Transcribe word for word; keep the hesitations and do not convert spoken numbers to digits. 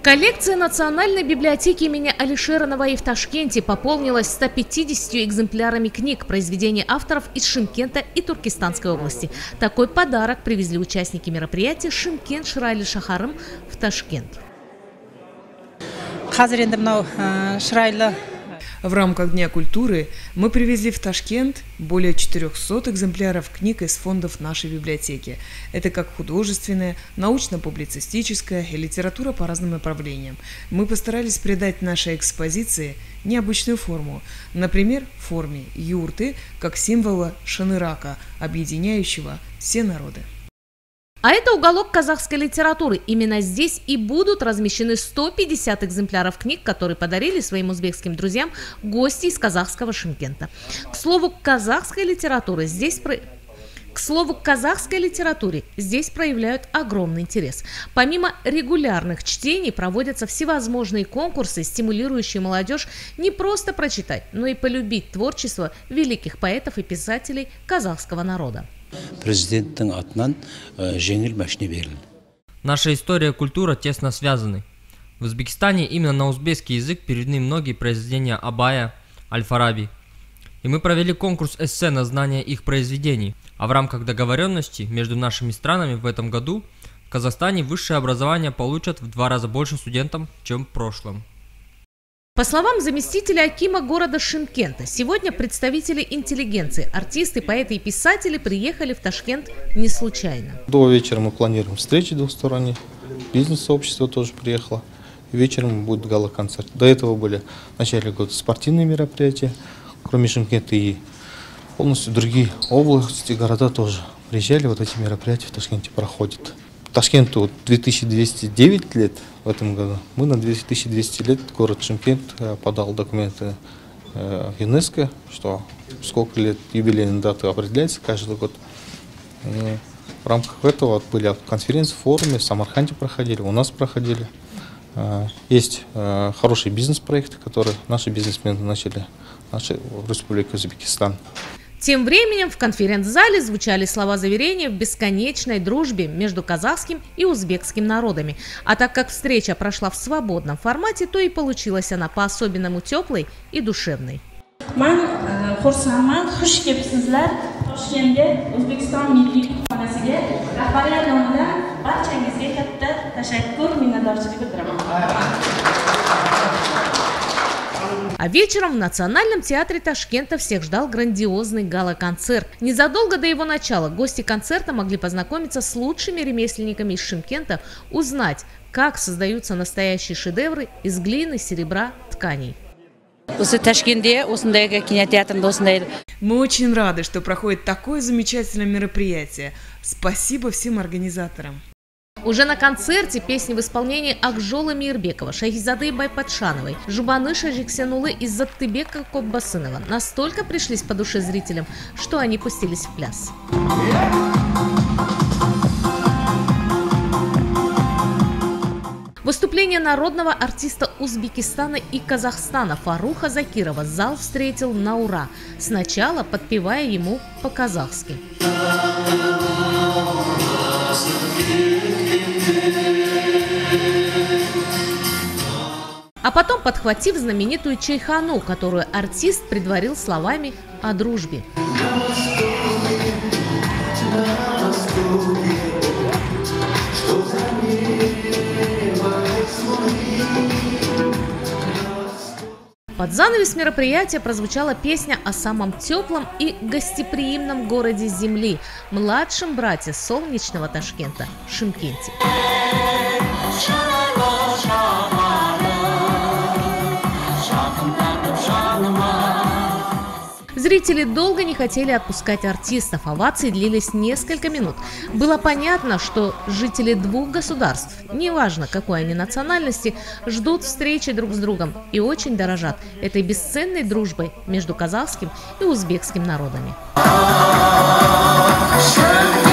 Коллекция Национальной библиотеки имени Алишера Наваи в Ташкенте пополнилась ста пятьюдесятью экземплярами книг, произведений авторов из Шымкента и Туркестанской области. Такой подарок привезли участники мероприятия «Шымкент Шырайлы шахарым» в Ташкент. В рамках Дня культуры мы привезли в Ташкент более четырёхсот экземпляров книг из фондов нашей библиотеки. Это как художественная, научно-публицистическая и литература по разным направлениям. Мы постарались придать нашей экспозиции необычную форму, например, в форме юрты, как символа Шанырака, объединяющего все народы. А это уголок казахской литературы. Именно здесь и будут размещены сто пятьдесят экземпляров книг, которые подарили своим узбекским друзьям гости из казахского Шымкента. К слову, к казахской литературе здесь про... К слову, к казахской литературе здесь проявляют огромный интерес. Помимо регулярных чтений проводятся всевозможные конкурсы, стимулирующие молодежь не просто прочитать, но и полюбить творчество великих поэтов и писателей казахского народа. Наша история и культура тесно связаны. В Узбекистане именно на узбекский язык переведены многие произведения Абая, Аль-Фараби. И мы провели конкурс эссе на знание их произведений. А в рамках договоренности между нашими странами в этом году в Казахстане высшее образование получат в два раза больше студентов, чем в прошлом. По словам заместителя акима города Шымкента, сегодня представители интеллигенции, артисты, поэты и писатели приехали в Ташкент не случайно. До вечера мы планируем встречи двусторонние, бизнес-сообщество тоже приехало. Вечером будет гала-концерт. До этого были в начале года спортивные мероприятия, кроме Шымкента и полностью другие области, города тоже приезжали. Вот эти мероприятия в Ташкенте проходят. Ташкенту две тысячи двести девять лет в этом году. Мы на две тысячи двести лет город Шымкент подал документы в ЮНЕСКО, что сколько лет юбилейной даты определяется каждый год. И в рамках этого были конференции, форумы, в Самарханде проходили, у нас проходили. Есть хорошие бизнес-проекты, которые наши бизнесмены начали в Республике Узбекистан. Тем временем в конференц-зале звучали слова заверения в бесконечной дружбе между казахским и узбекским народами. А так как встреча прошла в свободном формате, то и получилась она по-особенному теплой и душевной. А вечером в Национальном театре Ташкента всех ждал грандиозный гала-концерт. Незадолго до его начала гости концерта могли познакомиться с лучшими ремесленниками из Шымкента, узнать, как создаются настоящие шедевры из глины, серебра, тканей. Мы очень рады, что проходит такое замечательное мероприятие. Спасибо всем организаторам. Уже на концерте песни в исполнении Акжолы Мирбекова, Шахизады Байпатшановой, Жубаныша Жексянулы и Заттыбека Коббасынова настолько пришлись по душе зрителям, что они пустились в пляс. Выступление народного артиста Узбекистана и Казахстана Фаруха Закирова зал встретил на ура, сначала подпевая ему по-казахски. А потом подхватив знаменитую чайхану, которую артист предварил словами о дружбе. Под занавес мероприятия прозвучала песня о самом теплом и гостеприимном городе Земли, младшем брате солнечного Ташкента – Шымкенте. Зрители долго не хотели отпускать артистов, овации длились несколько минут. Было понятно, что жители двух государств, неважно какой они национальности, ждут встречи друг с другом и очень дорожат этой бесценной дружбой между казахским и узбекским народами.